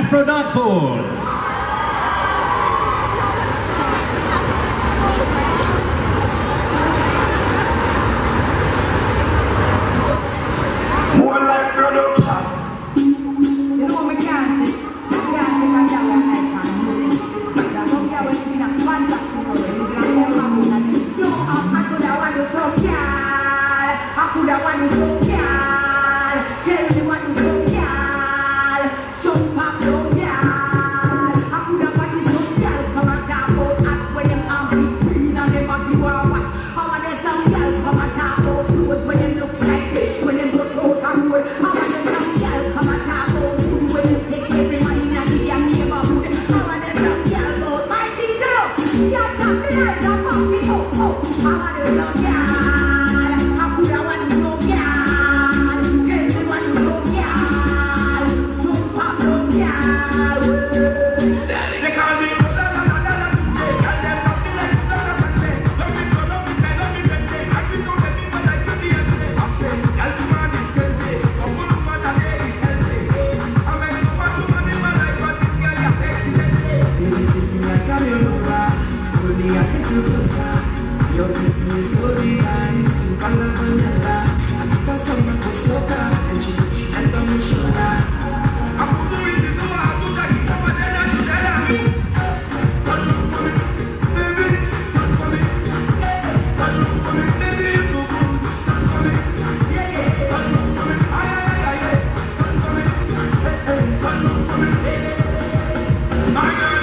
Afro Dancehall. One life production. You know me can't take a job like I can do. That's how I was in a fantastic world. You can never have that. Yo, I could have wanted to so girl. I could have wanted to so girl. Tell me what you so girl. So pop no girl. I could have wanted to so girl. Come and talk about that when them have big green and them have the wash. I want to some girl come and talk about clothes when them look like this. When them go through and roll. I want to some girl come and talk about food when you take every man in a damn neighborhood. I want to some girl about my thing too. Y'all talk me nice and fuck me up. I want to some girl. I could have wanted to so girl. Tell me what you so girl. So pop no girl. They call me and them love me like Sunday. Love me for love me, they love me plenty. I be so happy when I do the empty. I say, girl, the man is plenty. Come on, for the ladies healthy. I make so much money in my life, but this girl is excellent. If you like a real over, put me at the closer. Your beauty is so divine, skin color vanilla. I give her some for soca, and she hand on my shoulder. I'm doing this so I do that. Over there, that's better. Sun look for me, baby. Sun for me, sun look for me, baby. Sun for me, yeah. Sun look for me, aye. Sun for me, sun look for me, my girl.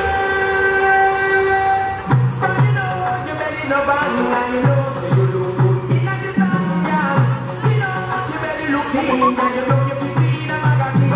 So you know your belly no bang, and you know so you look good in your tongue, yeah. So you know your belly look clean, and you know you fit in a magazine.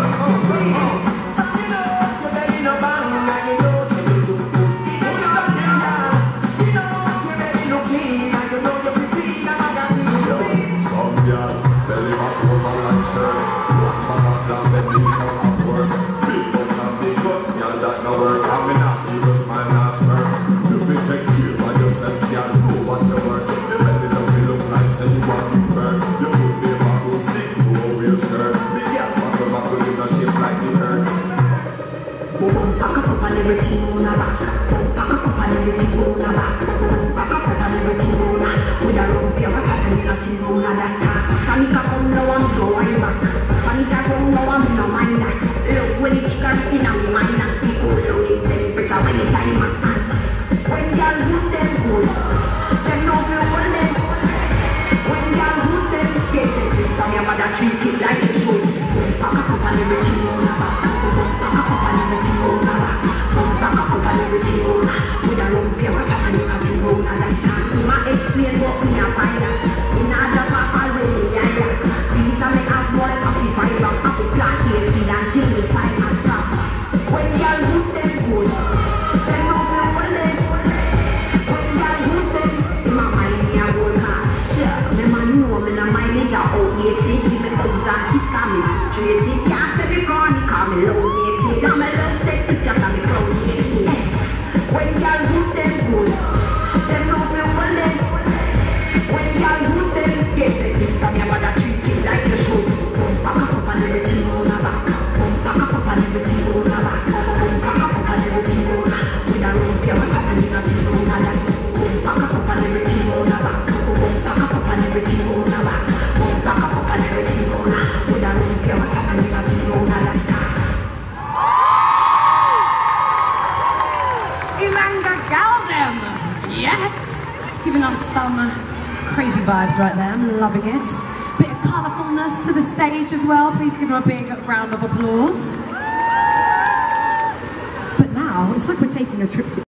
So you know your belly no bang, and you know so you look good in your tongue, yeah. So you know your belly look clean, and you know you fit in a magazine. Some girl, belly back over like shirt. Black mama flat belly so upward. Big butt and big butt, girl that no work. I'm not even smile and smirk. You fit take care of yourself, girl. Know what you work. The belly don't look like say you want to burn. You put the back on stick to over your skirt. The girl back in the shape like the earth. Pack up and everything on a back. Pack up and everything on a back. Pack up and everything on a. With a lump here, we got nothing on a that. Panica come now and go way back. Panica come now and no mind that. Love when it's got in a mind that people low in temperature when it's time at hand. When y'all good them good, them know you hold them. When y'all good them, get the system your mother treat it like it should. Pack up and everything on a back. Pack up and everything on a back. Pack up and everything on a. With a lump here, we got nothing on a that. Ima explain what me a find out. In a job I always be a yak. These are me have boy coffee five and apple plant here seed and things inside and stop. When y'all good them good, them know me hold them. When y'all good them, in my mind me a whole car. Sure, me man know me na mileage a outdated. Give me hugs and kiss 'cause me treated. Can't say me corny 'cause me low naked. And me love take pictures and me proud naked. When y'all good them good, them know me hold them. When y'all good them, get the system your mother treat it like you should. Pack up and everything on a back. Pack up and everything on a back. Pack up and everything on a. With a rope here, we got nothing on a that. Pack up and everything on a back. Pack up and everything on a back. Pack up and everything on a. With a rope here, we got nothing on a that. Ilanga Galdem, yes, giving us some crazy vibes right there. I'm loving it. Bit of colourfulness to the stage as well. Please give her a big round of applause. But now it's like we're taking a trip to